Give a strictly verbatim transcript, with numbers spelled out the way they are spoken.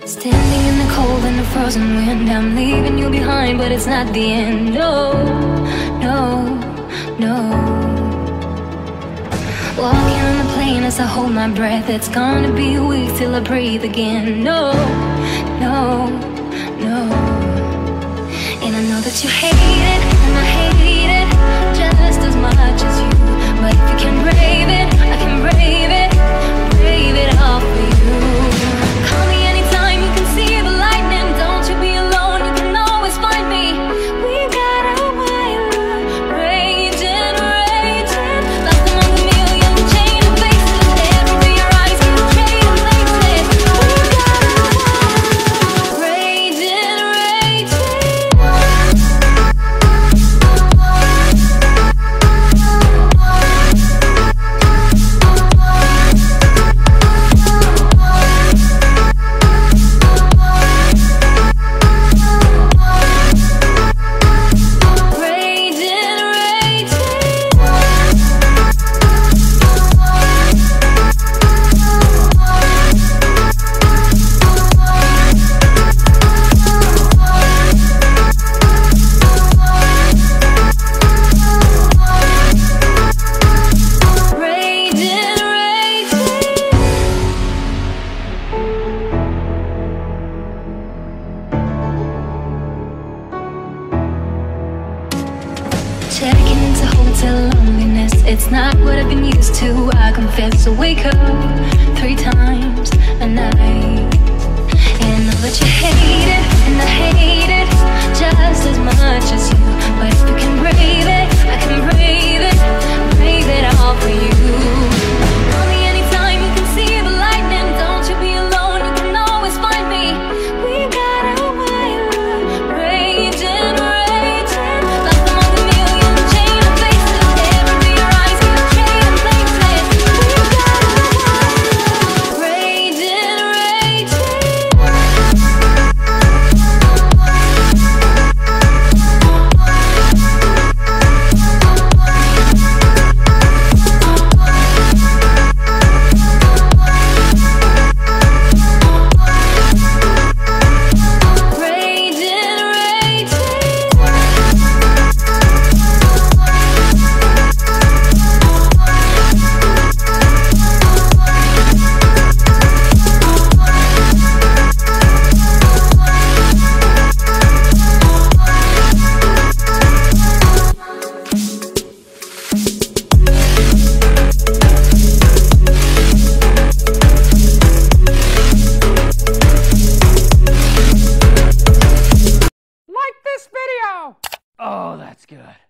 Standing in the cold and the frozen wind, I'm leaving you behind, but it's not the end. No, no, no. Walking on the plane as I hold my breath, it's gonna be a week till I breathe again. No, no, no. And I know that you hate it, and I hate it just as much as you. But if you can brave it, I can brave it, brave it all for you. Call me anytime, you can see the lightning. Don't you be alone, you can always find me. We got a wire, raging, raging, like among a million chain of faces. Every day your eyes keep trading places. We got a wire, raging, raging. Checking into hotel loneliness, it's not what I've been used to, I confess. So wake up three times a night, and I know that you hate it, and I hate it just as much as you. But if you can brave it, I can brave it, brave it all for you. Call me anytime, you can see the lightning. Don't you be alone, you can always find me. We got a wire, raging, raging, like among a million chain of faces. Every day your eyes keep trading places. We got a wire, raging, raging. Like this video! Oh, that's good.